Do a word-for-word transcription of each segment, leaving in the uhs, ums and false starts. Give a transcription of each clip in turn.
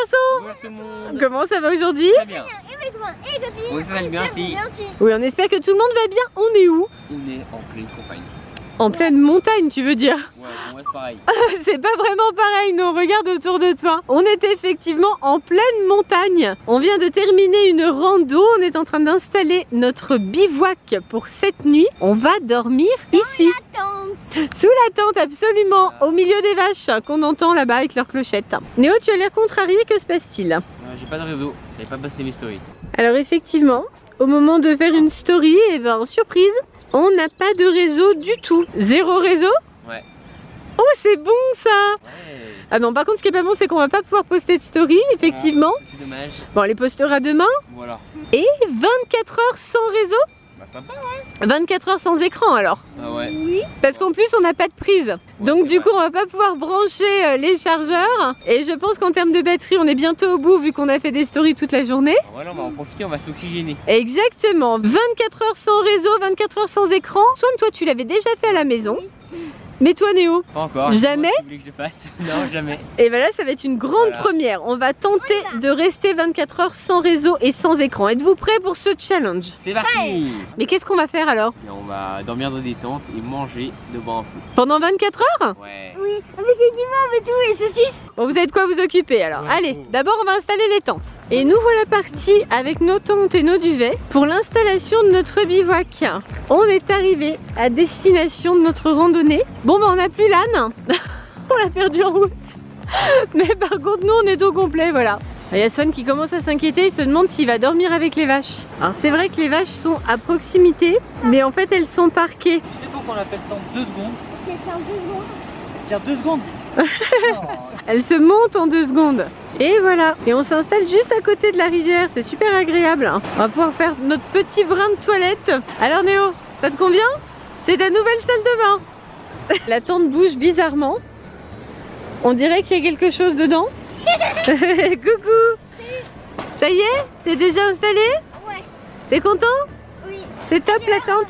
garçons. Bonjour tout le monde. Comment ça va aujourd'hui? Très bien. Oui, ça va bien aussi. Oui, on espère que tout le monde va bien. On est où? On est en pleine campagne. En pleine montagne, tu veux dire? Ouais, pour moi c'est pareil. C'est pas vraiment pareil, non, regarde autour de toi. On est effectivement en pleine montagne. On vient de terminer une rando, on est en train d'installer notre bivouac pour cette nuit. On va dormir ici. Sous la tente, absolument, au milieu des vaches qu'on entend là-bas avec leurs clochettes. Néo, tu as l'air contrarié, que se passe-t-il? Euh, J'ai pas de réseau, j'avais pas posté mes stories. Alors effectivement, au moment de faire une story, et ben surprise, on n'a pas de réseau du tout. Zéro réseau? Ouais. Oh, c'est bon ça! Ouais. Ah non, par contre, ce qui est pas bon, c'est qu'on va pas pouvoir poster de story, effectivement. Ah, c'est dommage. Bon, on les postera demain. Voilà. Et vingt-quatre heures sans réseau? Bah sympa, ouais. vingt-quatre heures sans écran alors? Ah ouais. Oui. Parce qu'en plus, on n'a pas de prise. Ouais, Donc du vrai. coup, on va pas pouvoir brancher euh, les chargeurs. Et je pense qu'en termes de batterie, on est bientôt au bout vu qu'on a fait des stories toute la journée. Ah, voilà, on va en profiter, on va s'oxygéner. Exactement. vingt-quatre heures sans réseau, vingt-quatre heures sans écran. Swan, toi, tu l'avais déjà fait à la maison. Mais toi, Néo? Pas encore. Jamais? Tu voulais que je le fasse? Non, jamais. Et ben là, ça va être une grande Voilà. première. On va tenter de rester vingt-quatre heures sans réseau et sans écran. Êtes-vous prêts pour ce challenge? C'est parti. Mais qu'est-ce qu'on va faire alors? Et on va dormir dans des tentes et manger devant un feu. Pendant vingt-quatre heures? Ouais. Oui, avec les guimauves et tout, et saucisses. Bon, vous avez de quoi vous occuper alors. Ouais. Allez, d'abord on va installer les tentes. Et nous voilà partis avec nos tentes et nos duvets pour l'installation de notre bivouac. On est arrivé à destination de notre randonnée. Bon bah on n'a plus l'âne. On l'a perdu en route. Mais par contre nous on est au complet, voilà. Il y a Swan qui commence à s'inquiéter, il se demande s'il va dormir avec les vaches. Alors c'est vrai que les vaches sont à proximité, mais en fait elles sont parquées. Tu sais pourquoi on l'appelle tente deux secondes? Elle tient deux secondes. Tiens, deux secondes. Elle se monte en deux secondes. Et voilà. Et on s'installe juste à côté de la rivière. C'est super agréable. On va pouvoir faire notre petit brin de toilette. Alors Néo, ça te convient? C'est ta nouvelle salle de bain. La tente bouge bizarrement. On dirait qu'il y a quelque chose dedans. Coucou. Ça y est? T'es déjà installé? Ouais. T'es content? Oui. C'est top la tente.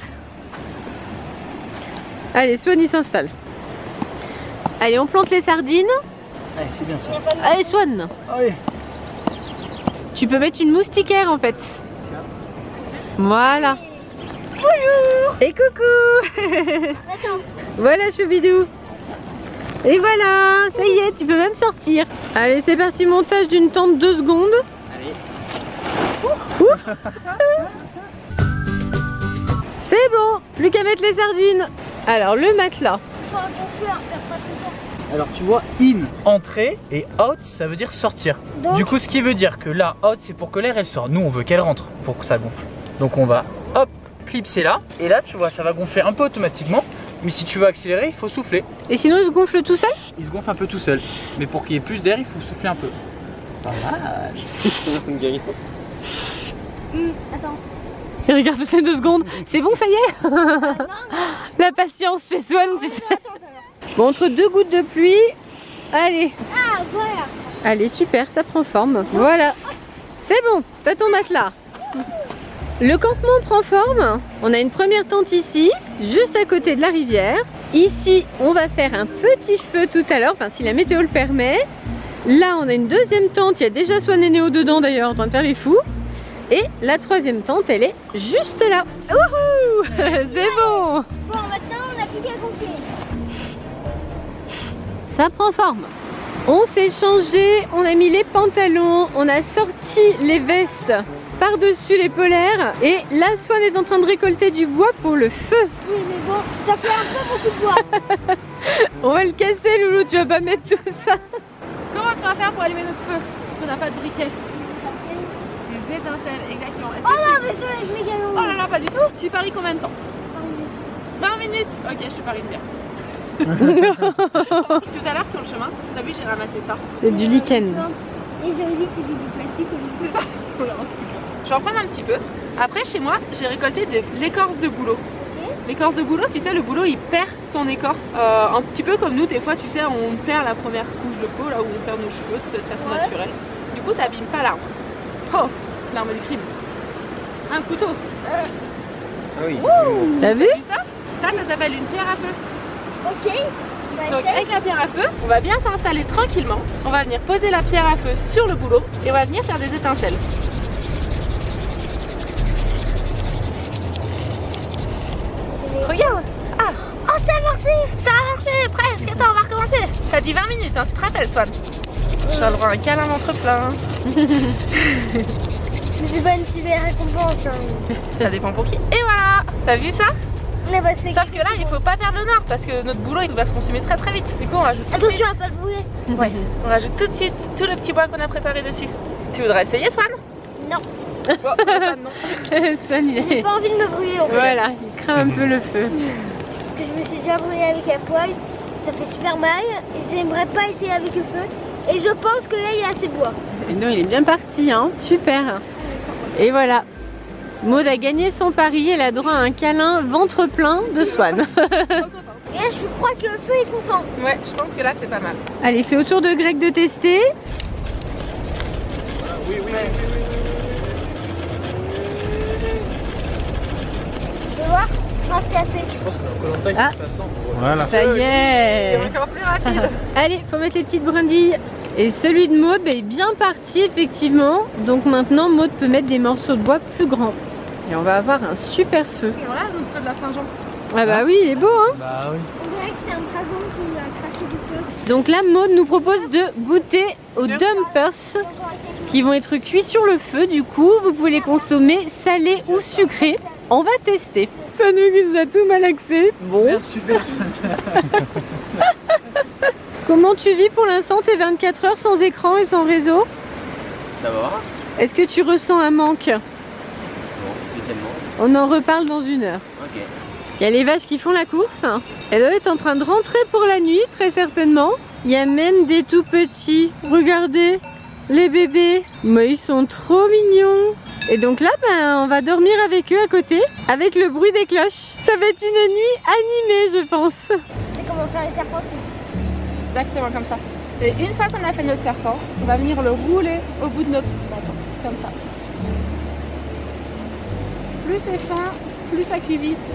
Allez, Swan il s'installe. Allez, on plante les sardines. Allez, c'est bien ça. Allez Swan, Allez. tu peux mettre une moustiquaire en fait. Voilà. Bonjour. Et coucou. Attends. Voilà Choubidou. Et voilà, ça y est, tu peux même sortir. Allez, c'est parti, montage d'une tente deux secondes. Allez. C'est bon, plus qu'à mettre les sardines. Alors, le matelas. Faut un peu faire, faire pas tout le temps. Alors tu vois, in, entrée, et out, ça veut dire sortir. Donc- Du coup, ce qui veut dire que là, out, c'est pour que l'air elle sorte. Nous, on veut qu'elle rentre pour que ça gonfle. Donc on va, hop, clipser là. Et là, tu vois, ça va gonfler un peu automatiquement. Mais si tu veux accélérer, il faut souffler. Et sinon, il se gonfle tout seul? Il se gonfle un peu tout seul. Mais pour qu'il y ait plus d'air, il faut souffler un peu. Pas mal. Hum, attends. Il regarde toutes les deux secondes. C'est bon, ça y est. La patience chez Swan, tu sais. Bon, entre deux gouttes de pluie. Allez. Ah, voilà. Allez, super, ça prend forme. Voilà. C'est bon, t'as ton matelas. Le campement prend forme. On a une première tente ici, juste à côté de la rivière. Ici, on va faire un petit feu tout à l'heure, enfin si la météo le permet. Là, on a une deuxième tente. Il y a déjà Swan et Néo dedans d'ailleurs, en train de faire les fous. Et la troisième tente, elle est juste là. Wouhou. C'est bon. Bon, maintenant, on n'a plus qu'à gonfler. Ça prend forme. On s'est changé, on a mis les pantalons, on a sorti les vestes par-dessus les polaires. Et là, Swan est en train de récolter du bois pour le feu. Oui, mais bon, ça fait un peu beaucoup de bois. On va le casser, Loulou, tu vas pas mettre tout ça. Comment est-ce qu'on va faire pour allumer notre feu? Parce qu'on n'a pas de briquet. Des étincelles, exactement. Est-ce Oh que non, tu- mais ça va être méga long. Oh là là, pas du tout. Tu paries combien de temps? vingt minutes. Ok, je te parie une bière. Tout à l'heure sur le chemin, t'as vu, j'ai ramassé ça. C'est du lichen. Et j'ai dit que c'était du plastique. C'est ça, c'est là, en tout cas. Je vais en prendre un petit peu. Après, chez moi, j'ai récolté de l'écorce de bouleau. L'écorce de bouleau, tu sais, le bouleau il perd son écorce. Euh, un petit peu comme nous, des fois, tu sais, on perd la première couche de peau, là où on perd nos cheveux de façon Ouais. naturelle. Du coup, ça abîme pas l'arbre. Oh, l'arme du crime. Un couteau. Ah oui. T'as vu? T'as vu ça? Ça, ça s'appelle une pierre à feu. Ok. Bah, Donc essaye. avec la pierre à feu, on va bien s'installer tranquillement. On va venir poser la pierre à feu sur le boulot et on va venir faire des étincelles. Regarde. Ah, Oh, ça a marché. ça a marché presque. Attends, on va recommencer. Ça dit vingt minutes, hein, tu te rappelles, Swan? Je vais le droit à un câlin ventre plein. C'est pas une super récompense. Hein. Ça dépend pour qui. Et voilà. T'as vu ça? Mais bah, c'est Sauf que là, il faut pas perdre le nord parce que notre boulot il va se consumer très très vite. Du coup, on rajoute tout de suite. Attention à pas le brûler. Ouais, on rajoute tout de suite tout le petit bois qu'on a préparé dessus. Tu voudrais essayer, Swan? Non. Bon, Swan, non. Swan, il J'ai est... pas envie de me brûler en fait. Voilà, il craint un peu le feu. Parce que je me suis déjà brûlée avec la poêle. Ça fait super mal. Et j'aimerais pas essayer avec le feu. Et je pense que là, il y a assez de bois. Et non, il est bien parti, hein. Super. Et voilà. Maud a gagné son pari, elle a droit à un câlin ventre plein de Swan. Et là, je crois que le feu est content. Ouais, je pense que là, c'est pas mal. Allez, c'est au tour de Greg de tester. Oui, oui, oui. Tu veux voir? Non, c'est assez. Je pense que Koh-Lanta, il Ah. faut que ça sent. Voilà. Ça y C'est est. encore plus rapide. Allez, faut mettre les petites brindilles. Et celui de Maud bah, est bien parti, effectivement. Donc maintenant, Maud peut mettre des morceaux de bois plus grands. Et on va avoir un super feu. Et voilà, notre feu de la Saint-Jean. Ah bah oui, il est beau, hein. Bah oui. On dirait que c'est un dragon qui a craché du feu. Donc là, Maud nous propose de goûter aux dumpers On va essayer. qui vont être cuits sur le feu. Du coup, vous pouvez les consommer salés ou sucrés. On va tester. Ça nous a tout malaxé. Bon, Super, super. comment tu vis pour l'instant tes vingt-quatre heures sans écran et sans réseau? Ça va? Est-ce que tu ressens un manque? Non, spécialement. On en reparle dans une heure. Ok. Il y a les vaches qui font la course. Elles doivent être en train de rentrer pour la nuit, très certainement. Il y a même des tout petits. Regardez, les bébés. Mais ils sont trop mignons. Et donc là, ben, on va dormir avec eux à côté, avec le bruit des cloches. Ça va être une nuit animée, je pense. C'est comment faire les serpents. Exactement comme ça. Et une fois qu'on a fait notre serpent, on va venir le rouler au bout de notre bâton. Comme ça. Plus c'est fin, plus ça cuit vite.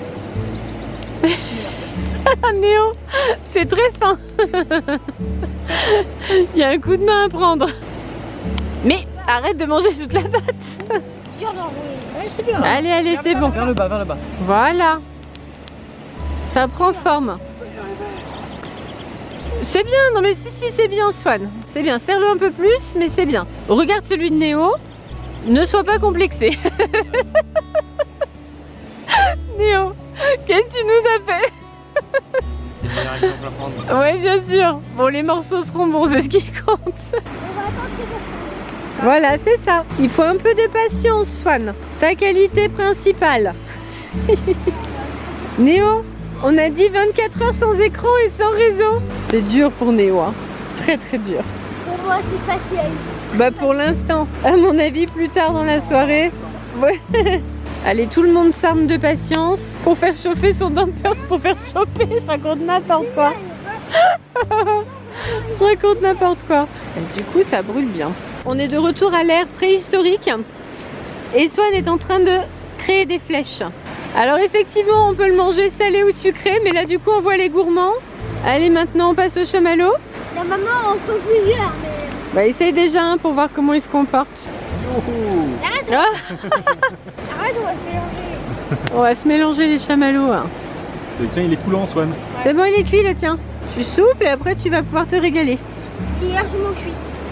Ah, Néo, c'est très fin. Il y a un coup de main à prendre. Mais arrête de manger toute la pâte. C'est dur d'enrouler. Ouais, c'est bien. Allez, allez, c'est bon. Vers le bas, vers le bas. Voilà. Ça prend forme. C'est bien, non mais si, si, c'est bien, Swan. C'est bien, serre-le un peu plus, mais c'est bien. Regarde celui de Néo. Ne sois pas complexé. Néo, qu'est-ce que tu nous as fait? C'est le meilleur exemple à prendre. Ouais, bien sûr. Bon, les morceaux seront bons, c'est ce qui compte. On va attendre que ça. Voilà, c'est ça. Il faut un peu de patience, Swan. Ta qualité principale. Néo, on a dit vingt-quatre heures sans écran et sans réseau. C'est dur pour Néo, hein. Très très dur. Pour moi, c'est facile. Bah pour l'instant, à mon avis, plus tard dans la soirée. Ouais. Allez, tout le monde s'arme de patience pour faire chauffer son dumpers, pour faire chauffer. Je raconte n'importe quoi. Je raconte n'importe quoi. Et du coup, ça brûle bien. On est de retour à l'ère préhistorique. Et Swan est en train de créer des flèches. Alors effectivement, on peut le manger salé ou sucré, mais là du coup, on voit les gourmands. Allez, maintenant, on passe au chamallow. La maman en faut plusieurs, mais. Bah essaye déjà hein, pour voir comment il se comporte. Arrête, Ah, arrête, on va se mélanger. on va se mélanger les chamallows. Hein. Le tien il est coulant, Swan. C'est bon, il est cuit le tien. Tu souples et après tu vas pouvoir te régaler. Il est largement cuit.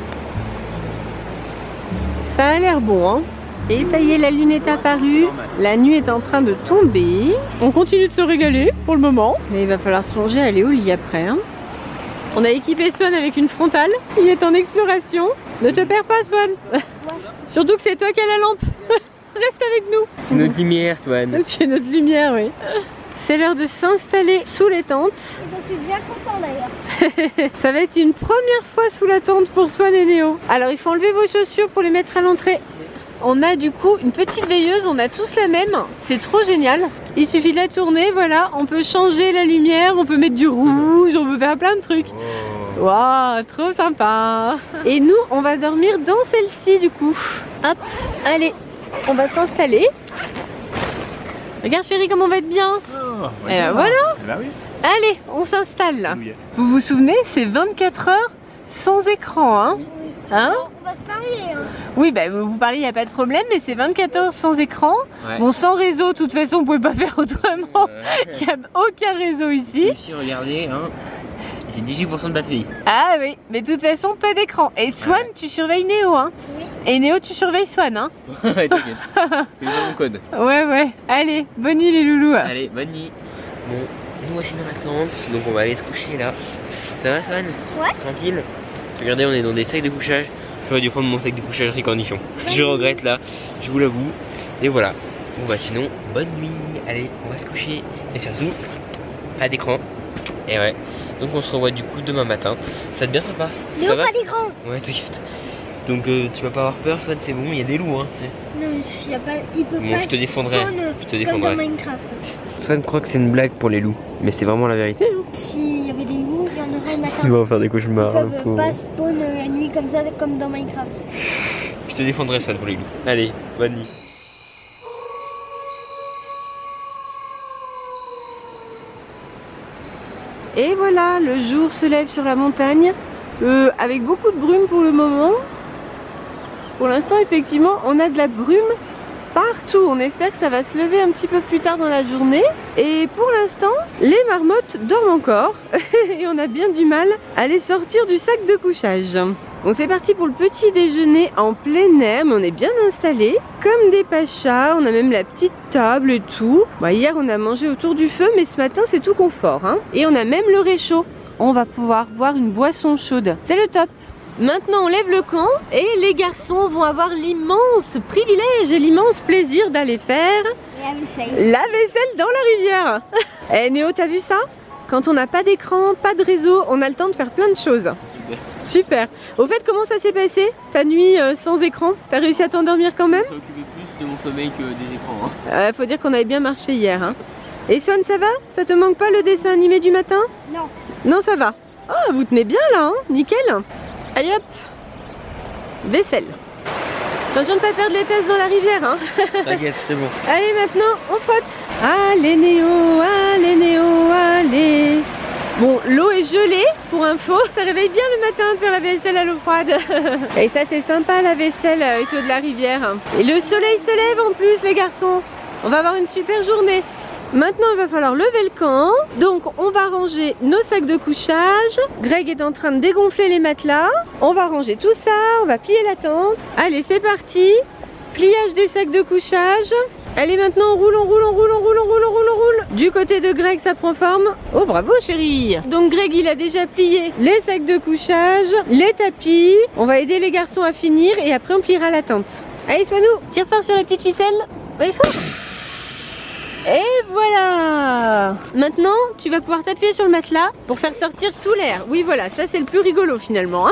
Ça a l'air bon, hein. Et ça y est, la lune est apparue. La nuit est en train de tomber. On continue de se régaler pour le moment. Mais il va falloir songer à aller au lit après. Hein. On a équipé Swan avec une frontale. Il est en exploration. Ne te perds pas, Swan. Surtout que c'est toi qui as la lampe. Reste avec nous. C'est notre lumière, Swan. Tu es notre lumière, oui. C'est l'heure de s'installer sous les tentes. Et j'en suis bien content d'ailleurs. Ça va être une première fois sous la tente pour Swan et Néo. Alors il faut enlever vos chaussures pour les mettre à l'entrée. On a du coup une petite veilleuse, on a tous la même. C'est trop génial. Il suffit de la tourner, voilà. On peut changer la lumière, on peut mettre du rouge, on peut faire plein de trucs. Waouh, trop sympa. Et nous, on va dormir dans celle-ci du coup. Hop, allez, on va s'installer. Regarde chérie, comme on va être bien. Oh, Et ben voilà. Eh ben oui. Allez, on s'installe là. Oui. Vous vous souvenez, c'est vingt-quatre heures sans écran, hein? Hein? Bon, on va se parler. Hein. Oui, bah vous parlez, il n'y a pas de problème, mais c'est vingt-quatre heures sans écran. Ouais. Bon, sans réseau, de toute façon, on pouvait pas faire autrement. Il n'y a aucun réseau ici. Si regardez, hein, j'ai dix-huit pour cent de batterie. Ah oui, mais de toute façon, pas d'écran. Et Swan, Ouais. tu surveilles Néo, hein? Oui. Et Néo, tu surveilles Swan, hein? Ouais, t'inquiète. C'est mon code. Ouais, ouais. Allez, bonne nuit les loulous. Allez, bonne nuit. Bon, nous voici dans la tente, donc on va aller se coucher là. Ça va, Swan? Ouais. Tranquille. Regardez, on est dans des sacs de couchage. J'aurais dû prendre mon sac de couchage récornition. Je regrette là, je vous l'avoue. Et voilà. Bon bah sinon, bonne nuit. Allez, on va se coucher. Et surtout, pas d'écran. Et ouais. Donc on se revoit du coup demain matin. Ça devient sympa. Léo, Ça va? pas d'écran. Ouais, t'inquiète. Donc euh, tu vas pas avoir peur, Swan, c'est bon, il y a des loups hein. Non, il, y a pas, il peut Bon, pas je te défendrai. spawn Je te comme défendrai. dans Minecraft. Swan croit que c'est une blague pour les loups. Mais c'est vraiment la vérité. Hein. S'il y avait des loups, il y en aurait le matin. Il va en faire des Ils cauchemars. le peuvent pauvre. pas spawn la nuit comme ça, comme dans Minecraft. Je te défendrai, Swan, pour les loups. Allez, bonne nuit. Et voilà, le jour se lève sur la montagne, euh, avec beaucoup de brume pour le moment. Pour l'instant, effectivement, on a de la brume partout. On espère que ça va se lever un petit peu plus tard dans la journée. Et pour l'instant, les marmottes dorment encore. Et on a bien du mal à les sortir du sac de couchage. Bon, c'est parti pour le petit déjeuner en plein air, mais on est bien installé, comme des pachas. On a même la petite table et tout. Bon, hier, on a mangé autour du feu, mais ce matin, c'est tout confort, hein. Et on a même le réchaud. On va pouvoir boire une boisson chaude. C'est le top. Maintenant, on lève le camp et les garçons vont avoir l'immense privilège et l'immense plaisir d'aller faire Et la vaisselle. la vaisselle dans la rivière. Eh Néo, t'as vu ça? Quand on n'a pas d'écran, pas de réseau, on a le temps de faire plein de choses. Super. Super. Au fait, comment ça s'est passé ta nuit euh, sans écran? T'as réussi à t'endormir quand même? Je me préoccupais plus de mon sommeil que des écrans. Hein. euh, Faut dire qu'on avait bien marché hier, hein. Et Swan, ça va? Ça te manque pas le dessin animé du matin? Non. Non, ça va. Oh, vous tenez bien là, hein. Nickel. Allez hop. Vaisselle. Attention de pas perdre les tasses dans la rivière, hein. T'inquiète, c'est bon. Allez, maintenant, on frotte. Allez Néo, allez Néo, allez. Bon, l'eau est gelée, pour info. Ça réveille bien le matin de faire la vaisselle à l'eau froide. Et ça, c'est sympa, la vaisselle avec l'eau de la rivière. Et le soleil se lève en plus, les garçons. On va avoir une super journée. Maintenant, il va falloir lever le camp. Donc, on va ranger nos sacs de couchage. Greg est en train de dégonfler les matelas. On va ranger tout ça. On va plier la tente. Allez, c'est parti. Pliage des sacs de couchage. Allez, maintenant, on roule, on roule, on roule, on roule, on roule, on roule, on roule. Du côté de Greg, ça prend forme. Oh, bravo, chérie. Donc, Greg, il a déjà plié les sacs de couchage, les tapis. On va aider les garçons à finir et après, on pliera la tente. Allez, Swanou, tire fort sur la petite ficelle. Allez, fort. Et voilà. Maintenant, tu vas pouvoir t'appuyer sur le matelas pour faire sortir tout l'air. Oui, voilà, ça c'est le plus rigolo finalement. Hein.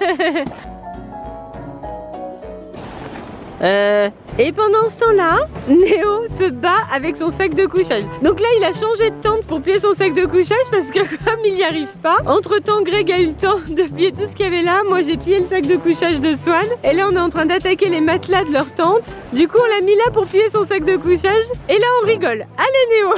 euh, et pendant ce temps-là, Néo se bat avec son sac de couchage. Donc là, il a changé de tente pour plier son sac de couchage parce que comme il n'y arrive pas, entre-temps, Greg a eu le temps de plier tout ce qu'il y avait là. Moi, j'ai plié le sac de couchage de Swan. Et là, on est en train d'attaquer les matelas de leur tente. Du coup, on l'a mis là pour plier son sac de couchage. Et là, on rigole. Allez, Néo.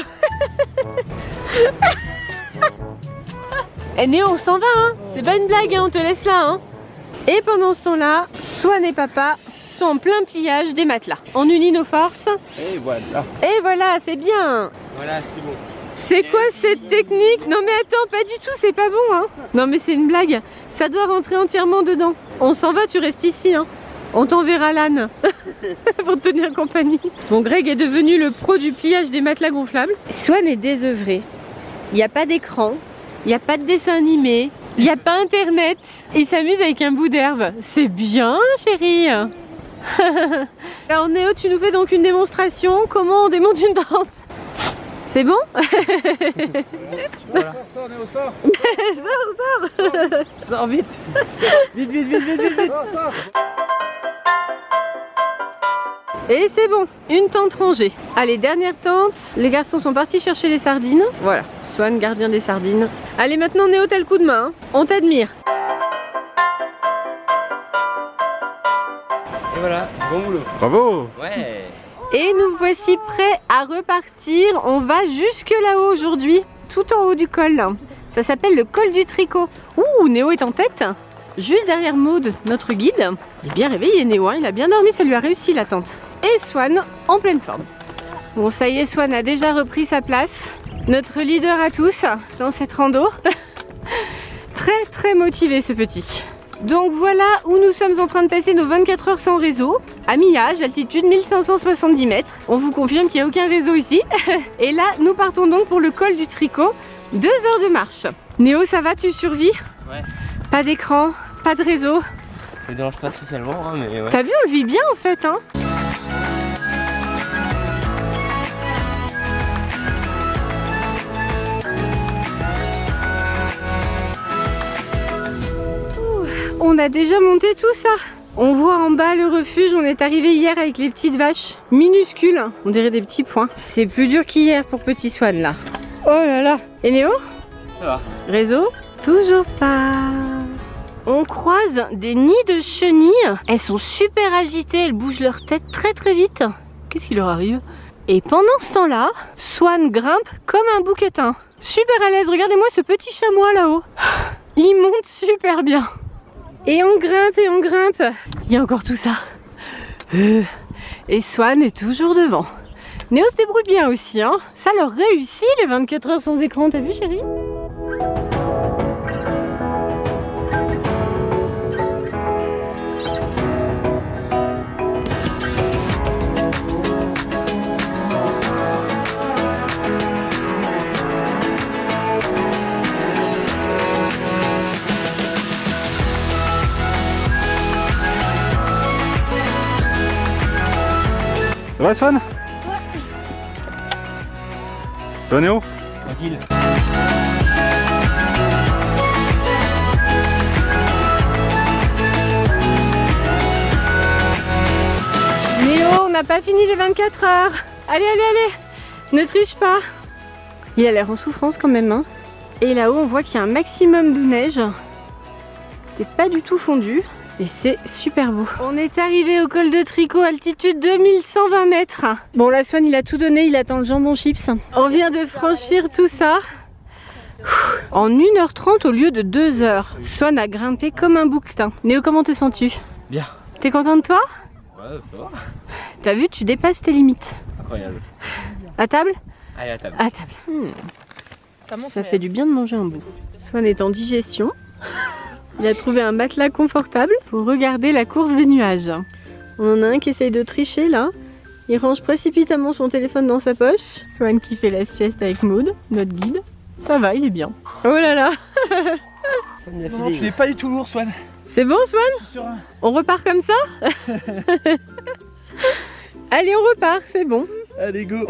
Et Néo, on s'en va, hein. C'est pas une blague, hein. On te laisse là, hein. Et pendant ce temps-là, Swan et papa sont en plein pliage des matelas. On unit nos forces. Et voilà. Et voilà, c'est bien. Voilà, c'est bon. C'est quoi cette technique? Non mais attends, pas du tout, c'est pas bon, hein. Non mais c'est une blague. Ça doit rentrer entièrement dedans. On s'en va, tu restes ici, hein. On t'enverra l'âne pour te tenir compagnie. Bon, Greg est devenu le pro du pliage des matelas gonflables. Swan est désœuvré. Il n'y a pas d'écran, il n'y a pas de dessin animé, il n'y a pas internet. Il s'amuse avec un bout d'herbe. C'est bien, chérie. Alors Néo, tu nous fais donc une démonstration. Comment on démonte une tente? C'est bon? Voilà. Sors, Néo, sors. Sors, sors. Sors vite. Vite, vite, vite, vite, vite, vite. Sors, sors. Et c'est bon, une tente rangée. Allez, dernière tente. Les garçons sont partis chercher les sardines. Voilà, Swan, gardien des sardines. Allez, maintenant Néo, t'as le coup de main, hein. On t'admire. Et voilà, bon boulot. Bravo. Ouais. Et nous voici prêts à repartir. On va jusque là-haut aujourd'hui. tout en haut du col. Ça s'appelle le col du tricot. Ouh, Néo est en tête. Juste derrière Maud, notre guide. Il est bien réveillé Néo, hein. Il a bien dormi, ça lui a réussi l'attente. Et Swan en pleine forme. Bon, ça y est, Swan a déjà repris sa place. Notre leader à tous dans cette rando. Très très motivé ce petit. Donc voilà où nous sommes en train de passer nos vingt-quatre heures sans réseau. À mi-âge, altitude mille cinq cent soixante-dix mètres. On vous confirme qu'il n'y a aucun réseau ici. Et là, nous partons donc pour le col du tricot. Deux heures de marche. Néo, ça va, tu survis? Ouais. Pas d'écran, pas de réseau. Ça me dérange pas spécialement, hein, mais ouais. T'as vu, on le vit bien en fait, hein. Ouh, on a déjà monté tout ça. On voit en bas le refuge, on est arrivé hier avec les petites vaches minuscules. On dirait des petits points. C'est plus dur qu'hier pour petit Swan là. Oh là là. Et Néo? Ça va. Réseau? Toujours pas. On croise des nids de chenilles. Elles sont super agitées, elles bougent leur tête très très vite. Qu'est-ce qui leur arrive? Et pendant ce temps-là, Swan grimpe comme un bouquetin. Super à l'aise, regardez-moi ce petit chamois là-haut. Il monte super bien. Et on grimpe et on grimpe. Il y a encore tout ça. Et Swan est toujours devant. Néo se débrouille bien aussi, hein. Ça leur réussit les vingt-quatre heures sans écran, t'as vu chérie? Ça va Swan? Ça va Néo? Tranquille. Néo, on n'a pas fini les vingt-quatre heures. Allez, allez, allez. Ne triche pas. Il a l'air en souffrance quand même, hein. Et là-haut, on voit qu'il y a un maximum de neige. C'est pas du tout fondu. Et c'est super beau. On est arrivé au col de tricot, altitude deux mille cent vingt mètres. Bon, la Swan, il a tout donné, il attend le jambon chips. On vient de franchir tout ça en une heure trente au lieu de deux heures. Swan a grimpé comme un bouquetin. Néo, comment te sens-tu? Bien. T'es content de toi? Ouais, ça va. T'as vu, tu dépasses tes limites. Incroyable. À table? Allez, à table. À table. Hmm. Ça monte, Ça mais- fait du bien de manger un bout. Swan est en digestion. Il a trouvé un matelas confortable pour regarder la course des nuages. On en a un qui essaye de tricher là. Il range précipitamment son téléphone dans sa poche. Swan qui fait la sieste avec Maud, notre guide. Ça va, il est bien. Oh là là. Non, tu n'es pas du tout lourd, Swan. C'est bon Swan? Je suis serein. On repart comme ça? Allez, on repart, c'est bon. Allez, go.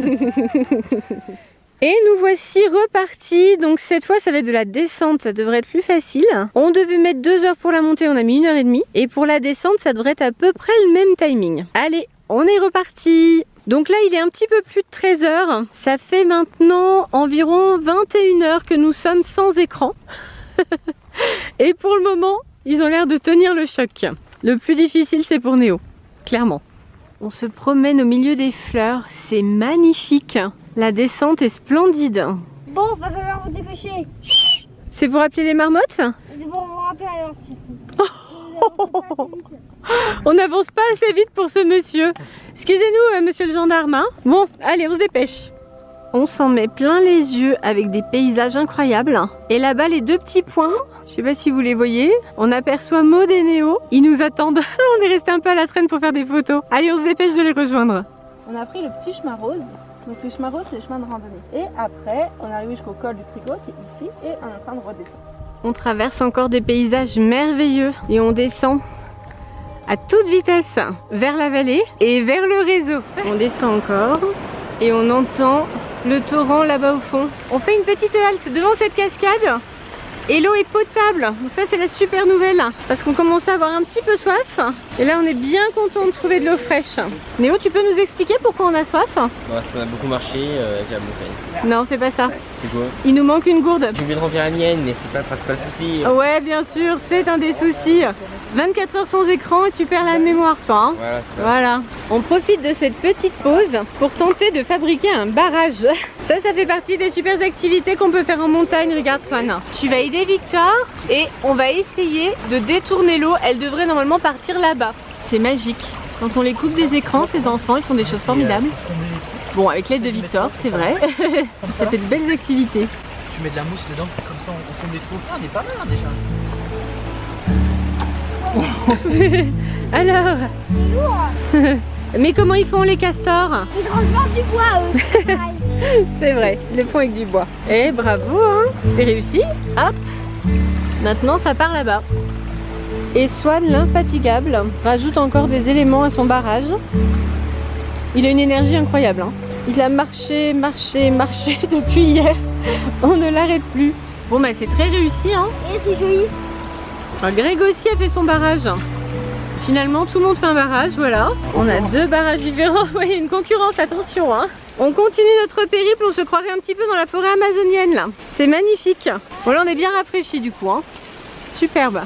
Et nous voici repartis. Donc cette fois ça va être de la descente, ça devrait être plus facile. On devait mettre deux heures pour la montée, on a mis une heure et demie. Et pour la descente ça devrait être à peu près le même timing. Allez, on est reparti. Donc là il est un petit peu plus de treize heures. Ça fait maintenant environ vingt et une heures que nous sommes sans écran. Et pour le moment ils ont l'air de tenir le choc. Le plus difficile c'est pour Néo, clairement. On se promène au milieu des fleurs, c'est magnifique. La descente est splendide. Bon, va falloir vous dépêcher. C'est pour appeler les marmottes? C'est pour vous rappeler à l'heure. On n'avance pas assez vite pour ce monsieur. Excusez-nous, euh, monsieur le gendarme. Hein, bon, allez, on se dépêche. On s'en met plein les yeux avec des paysages incroyables. Et là-bas, les deux petits points, je sais pas si vous les voyez, on aperçoit Maud et Néo. Ils nous attendent. On est resté un peu à la traîne pour faire des photos. Allez, on se dépêche de les rejoindre. On a pris le petit chemin rose. Donc le chemin rose, c'est le chemin de randonnée. Et après, on est arrivé jusqu'au col du tricot qui est ici et on est en train de redescendre. On traverse encore des paysages merveilleux et on descend à toute vitesse vers la vallée et vers le réseau. On descend encore et on entend le torrent là-bas au fond. On fait une petite halte devant cette cascade et l'eau est potable. Donc ça c'est la super nouvelle parce qu'on commence à avoir un petit peu soif et là on est bien content de trouver de l'eau fraîche. Néo, tu peux nous expliquer pourquoi on a soif? Bon, parce qu'on a beaucoup marché, euh, j'ai monté. Non, c'est pas ça. C'est quoi? Il nous manque une gourde. J'ai oublié de remplir la mienne, mais c'est pas le principal souci. Ouais, bien sûr, c'est un des soucis. vingt-quatre heures sans écran et tu perds la mémoire, toi. Hein, Voilà, c'est ça. voilà. On profite de cette petite pause pour tenter de fabriquer un barrage. Ça, ça fait partie des super activités qu'on peut faire en montagne. Regarde Swan, tu vas aider Victor et on va essayer de détourner l'eau. Elle devrait normalement partir là-bas. C'est magique. Quand on les coupe des écrans, ces enfants, ils font des choses formidables. Bon, avec l'aide de Victor, c'est vrai. Ça fait de belles activités. Tu mets de la mousse dedans, comme ça on tombe des trous. Ah, on est pas mal hein, déjà. Alors mais comment ils font les castors? Ils transportent du bois eux. C'est vrai, ils le font avec du bois. Eh bravo hein, c'est réussi. Hop, maintenant ça part là-bas. Et Swan, l'infatigable, rajoute encore des éléments à son barrage. Il a une énergie incroyable hein. Il a marché, marché, marché depuis hier. On ne l'arrête plus. Bon bah c'est très réussi hein. Et c'est joli. Alors, Greg aussi a fait son barrage. Finalement tout le monde fait un barrage, voilà. On a deux barrages différents. Oui, une concurrence, attention hein. On continue notre périple, on se croirait un petit peu dans la forêt amazonienne là. C'est magnifique. Bon là on est bien rafraîchi du coup hein. Superbe.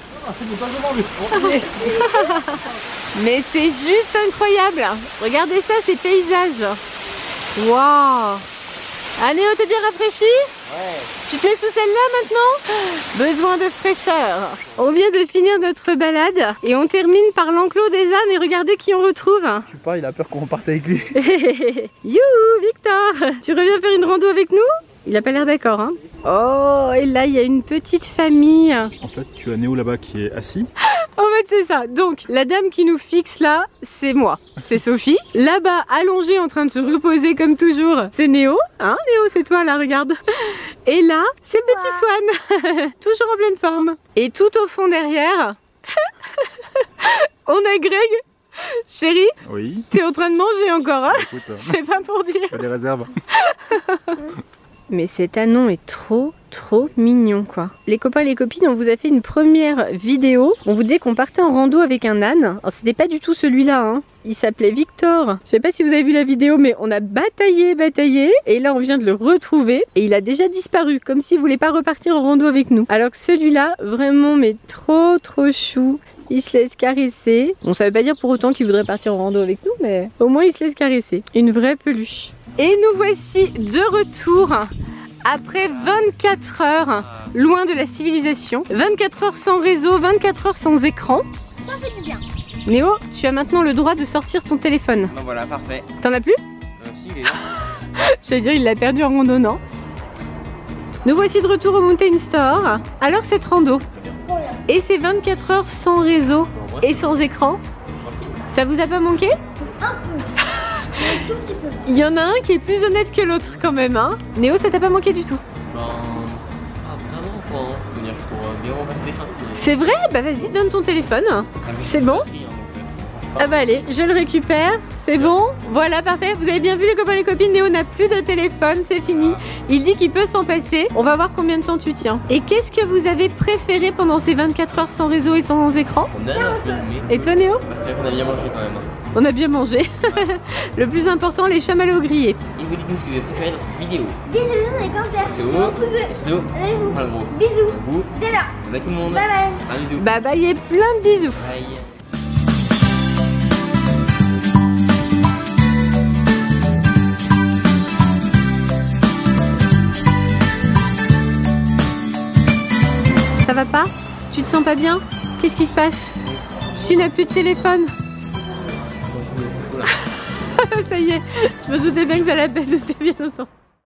Mais c'est juste incroyable. Regardez ça, ces paysages. Waouh. Ah Néo, t'es bien rafraîchi? Ouais. Tu te mets sous celle-là maintenant? Besoin de fraîcheur. On vient de finir notre balade et on termine par l'enclos des ânes et regardez qui on retrouve. Je sais pas, il a peur qu'on parte avec lui. Youhou Victor, tu reviens faire une rando avec nous? Il a pas l'air d'accord hein. Oh, et là il y a une petite famille. En fait, tu as Néo là-bas qui est assis. En fait c'est ça, donc la dame qui nous fixe là, c'est moi, c'est Sophie. Là-bas, allongée en train de se reposer comme toujours, c'est Néo. Hein Néo, c'est toi là, regarde. Et là, c'est petit Swan, toujours en pleine forme. Et tout au fond derrière, on a Greg. Chérie, Oui. t'es en train de manger encore hein? Écoute, euh, C'est pas pour dire. pas des réserves. Mais cet anon est trop trop mignon quoi. Les copains et les copines, on vous a fait une première vidéo. On vous disait qu'on partait en rando avec un âne. Alors c'était pas du tout celui-là hein. Il s'appelait Victor. Je sais pas si vous avez vu la vidéo mais on a bataillé, bataillé. Et là on vient de le retrouver. Et il a déjà disparu. Comme s'il voulait pas repartir en rando avec nous. Alors que celui-là, vraiment mais trop trop chou. Il se laisse caresser. Bon ça veut pas dire pour autant qu'il voudrait partir en rando avec nous. Mais au moins il se laisse caresser. Une vraie peluche. Et nous voici de retour après vingt-quatre heures loin de la civilisation. vingt-quatre heures sans réseau, vingt-quatre heures sans écran. Ça fait du bien. Néo, tu as maintenant le droit de sortir ton téléphone. Bah voilà, parfait. T'en as plus? Euh, si, il est là. J'allais dire il l'a perdu en randonnant. Nous voici de retour au Mountain Store. Alors cette rando Trop bien. et ces vingt-quatre heures sans réseau et sans écran, ça vous a pas manqué? Un peu. Un tout petit peu. Il y en a un qui est plus honnête que l'autre quand même hein. Néo, ça t'a pas manqué du tout? Ben. Ah, vraiment pas. Hein. Je veux dire, je pourrais bien remplacer un. C'est vrai? Bah vas-y, donne ton téléphone. C'est bon? Ah bah allez, je le récupère, c'est bon. Voilà, parfait, vous avez bien vu les copains et les copines, Néo n'a plus de téléphone, c'est fini. Il dit qu'il peut s'en passer, on va voir combien de temps tu tiens. Et qu'est-ce que vous avez préféré pendant ces vingt-quatre heures sans réseau et sans écran? On a un peu aimé. Et toi Néo? Bah, c'est vrai qu'on a bien mangé quand même. Hein. On a bien mangé. Le plus important, les chamallows grillés. Et vous dites-nous ce que vous avez préféré dans cette vidéo. Dites-nous dans les commentaires. C'est C'est où? un pouce bleu. Et c'est où? Allez-vous. Voilà, gros. Bisous. Vous, C'est là. bye tout le monde. Bye bye. Un bisou. Bye bye et plein de bisous. Bye. Ça va pas? Tu te sens pas bien? Qu'est-ce qui se passe? Tu n'as plus de téléphone? Ça y est, je me doutais bien que ça allait de bien longtemps.